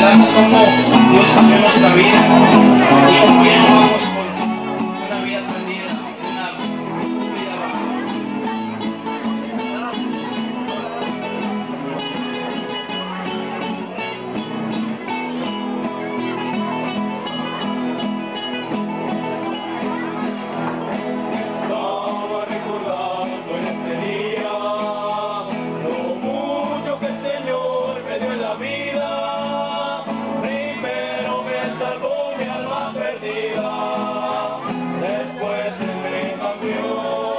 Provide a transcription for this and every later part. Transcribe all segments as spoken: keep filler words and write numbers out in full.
consideramos cómo Dios cambió nuestra vida y con quién vamos por una vida perdida, una vida baja. Estaba recordando en este día lo mucho que el Señor me dio en la vida. Primero me salvó mi alma perdida, después Él me cambió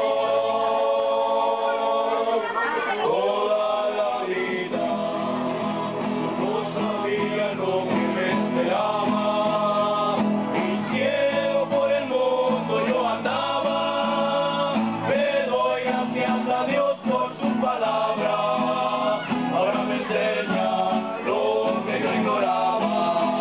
toda la vida. No sabía lo que me esperaba, y ciego por el mundo yo andaba, pero doy gracias a Dios por su palabra. Ahora me enseña lo que yo ignoraba,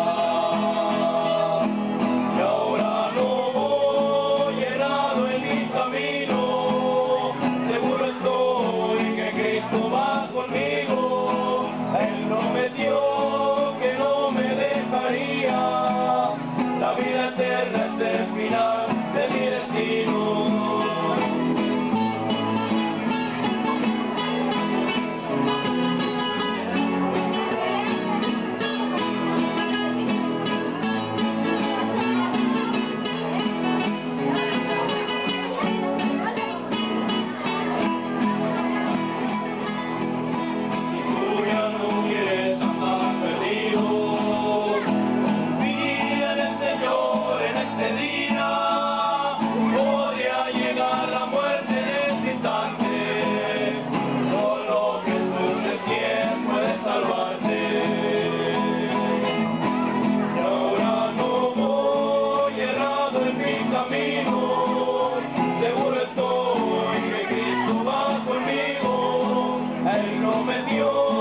y ahora no voy errado en mi camino, seguro estoy que Cristo va conmigo. Él prometió que no me dejaría, la vida eterna es el final de mi destino. Tú ya no quieres andar perdido, confía en el Señor en este día. Podría llegar la muerte en este instante, solo Jesús es quien puede salvarte. Y ahora no voy errado en mi camino, seguro estoy que Cristo va conmigo. Él no me dio